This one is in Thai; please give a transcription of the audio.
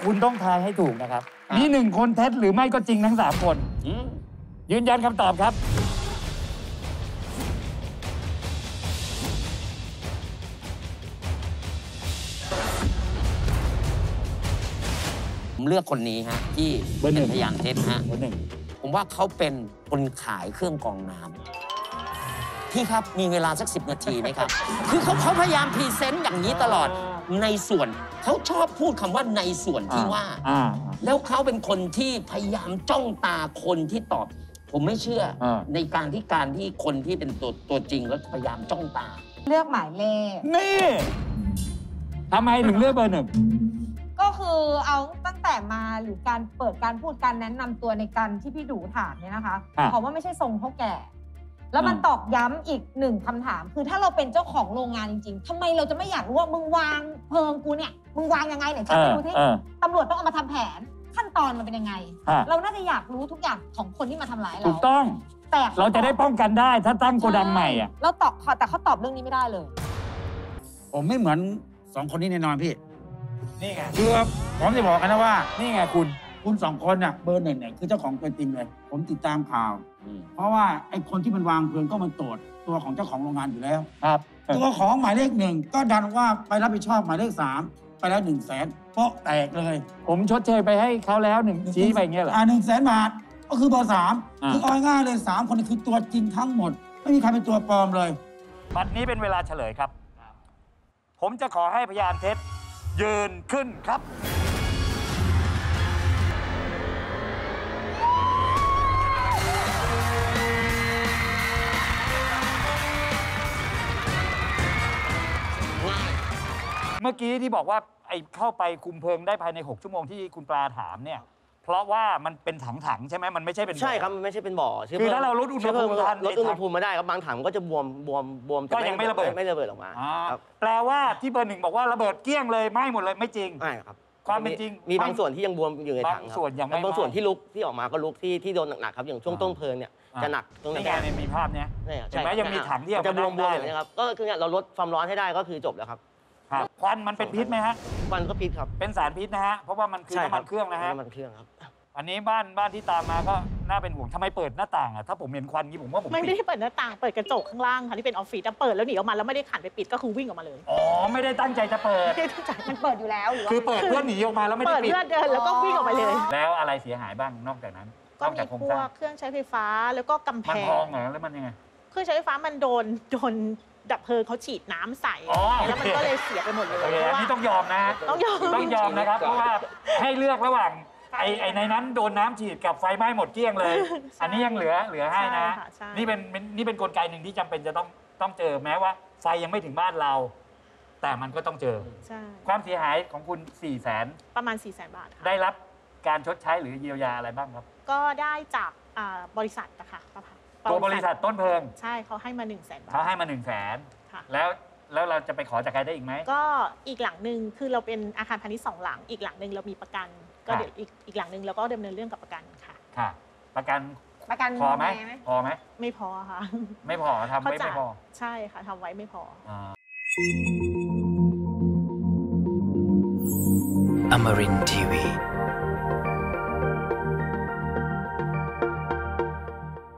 คุณต้องทายให้ถูกนะครับมี1 คนเท็จหรือไม่ก็จริงทั้ง3 คนยืนยันคำตอบครับผมเลือกคนนี้ฮะที่เป็นพยานเท็จฮะผมว่าเขาเป็นคนขายเครื่องกรองน้ำพี่ครับมีเวลาสัก10 นาทีไหมครับ คือเขาพยายามพรีเซนต์อย่างนี้ตลอดในส่วนเขาชอบพูดคำว่าในส่วนที่ว่าแล้วเขาเป็นคนที่พยายามจ้องตาคนที่ตอบผมไม่เชื่อในการที่คนที่เป็นตัวจริงแล้วพยายามจ้องตาเลือกหมายเลขนี่ทำไมถึงเลือกเบอร์ 1 ก็คือเอาตั้งแต่มาหรือการเปิดการพูดการแนะนำตัวในการที่พี่ดูถามเนี่ยนะคะขอว่าไม่ใช่ทรงเท่าแก่แล้วมันตอกย้ำอีก1 คำถามคือถ้าเราเป็นเจ้าของโรงงานจริงๆทำไมเราจะไม่อยากรู้ว่ามึงวางเพลิงกูเนี่ยมึงวางยังไงไหนฉันไปดูที่ตำรวจต้องเอามาทำแผนขั้นตอนมันเป็นยังไงเราน่าจะอยากรู้ทุกอย่างของคนที่มาทำร้ายเราถูกต้องแต่เราจะได้ป้องกันได้ถ้าตั้งโกดังใหม่อ่ะเราตอบแต่เขาตอบเรื่องนี้ไม่ได้เลยผมไม่เหมือน2 คนนี้แน่นอนพี่นี่ไงคือผมจะบอกกันนะว่านี่ไงคุณ 2 คนน่ะเบอร์ 1เนี่ยคือเจ้าของตัวจริงเลยผมติดตามข่าวเพราะว่าไอ้คนที่มันวางเพลิงก็มันตรวจตัวของเจ้าของโรงงานอยู่แล้วครับตัวของหมายเลข 1ก็ดันว่าไปรับผิดชอบหมายเลข 3ไปแล้ว100,000เพราะแตกเลยผมชดเชยไปให้เขาแล้ว1ชี้ไปอย่างเงี้ยเหรอ 100,000 บาทก็คือเบอร์ 3คือเอาง่ายเลย3 คนคือตัวจริงทั้งหมดไม่มีใครเป็นตัวปลอมเลยบัดนี้เป็นเวลาเฉลยครับผมจะขอให้พยานเท็จยืนขึ้นครับเมื่อกี้ที่บอกว่าไอ้เข้าไปคุมเพลิงได้ภายใน6 ชั่วโมงที่คุณปลาถามเนี่ยเพราะว่ามันเป็นถังใช่ไหมมันไม่ใช่เป็นใช่ครับมันไม่ใช่เป็นบ่อคือถ้าเราลดอุณหภูมิลดอุณหภูมิมาได้ครับบางถังก็จะบวมก็ยังไม่ระเบิดออกมาแปลว่าที่เบอร์ 1บอกว่าระเบิดเกลี้ยงเลยไหม้หมดเลยไม่จริงไม่ครับความเป็นจริงมีบางส่วนที่ยังบวมอยู่ในถังบางส่วนยังไม่บางส่วนที่ลุกที่ออกมาก็ลุกที่โดนหนักๆครับอย่างช่วงต้นเพลิงเนี่ยจะหนักตรงนี้มีภาพเนี้ยเห็นไหมยังมีถังที่จะบวมๆนะครับก็คือเราลดความร้อนให้ได้ก็คือจบแล้วครับควันมันเป็นพิษไหมฮะควันก็พิษครับเป็นสารพิษนะฮะเพราะว่ามันคือน้ำมันเครื่องนะฮะน้ำมันเครื่องครับอันนี้บ้านที่ตามมาก็น่าเป็นห่วงทำไมเปิดหน้าต่างอ่ะถ้าผมเห็นควันนี้ผมว่าผมไม่ได้เปิดหน้าต่างเปิดกระจกข้างล่างค่ะที่เป็นออฟฟิศแต่เปิดแล้วหนีออกมาแล้วไม่ได้ขันไปปิดก็คือวิ่งออกมาเลยอ๋อไม่ได้ตั้งใจจะเปิดมันเปิดอยู่แล้วหรือคือเปิดเพื่อหนีออกมาแล้วไม่ได้ปิดเปิดเพื่อเดินแล้วก็วิ่งออกมาเลยแล้วอะไรเสียหายบ้างนอกจากนั้นก็มีพวกเครื่องใช้ไฟฟ้าแล้วก็กำแพงมันพองเหรอแล้วมันยังไงเครื่องใช้ไฟฟ้ามันโดนดับเพลิงเขาฉีดน้ำใส่แล้วมันก็เลยเสียไปหมดเลยอันนี้ต้องยอมนะต้องยอมนะครับเพราะว่าให้เลือกระหว่างไอ้ในนั้นโดนน้ำฉีดกับไฟไหม้หมดเกลี้ยงเลยอันนี้ยังเหลือให้นะนี่เป็นกลไกหนึ่งที่จำเป็นจะต้องเจอแม้ว่าไฟยังไม่ถึงบ้านเราแต่มันก็ต้องเจอความเสียหายของคุณ400,000 ประมาณ400,000 บาทได้รับการชดใช้หรือเยียวยาอะไรบ้างครับก็ได้จากบริษัทนะคะตัวบริษัทต้นเพลิงใช่เขาให้มา100,000 บาทเขาให้มา100,000แล้วเราจะไปขอจากใครได้อีกไหมก็อีกหลังหนึ่งคือเราเป็นอาคารพาณิชย์2 หลังอีกหลังหนึ่งเรามีประกันก็เดี๋ยวอีกหลังหนึ่งเราก็ดำเนินเรื่องกับประกันค่ะประกันพอไหมไม่พอค่ะไม่พอทำไว้ไม่พอใช่ค่ะทำไว้ไม่พอ Amarin Tiwi